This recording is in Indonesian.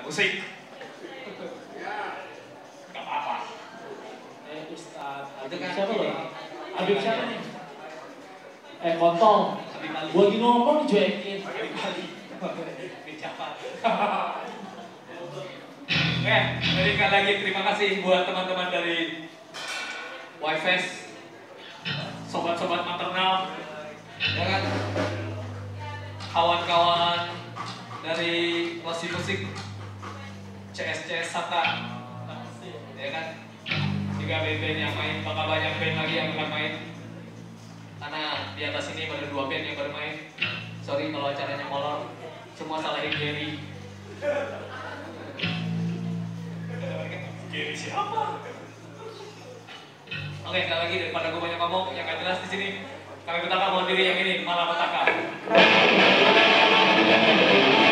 Musik. Gak apa-apa. Ustadz, Itu kan siapa ini. loh? Habib siapa nih? Kontol. Gua lagi ngomong dicuekin. Dicapat. Jadi sekali lagi terima kasih buat teman-teman dari Wi-Fest, sobat-sobat maternal, ya kan, kawan-kawan dari Rossi Musik, CS Sata, ya kan, juga band-band yang main, bakal banyak band lagi yang akan main, karena di atas ini baru 2 band yang baru main. Sorry kalau acaranya molor, semua salahin Gary. Gary siapa? Oke, sekali lagi daripada gue banyak ngomong, yang gak jelas di sini, kami Petaka mau diri yang ini, Malapetaka.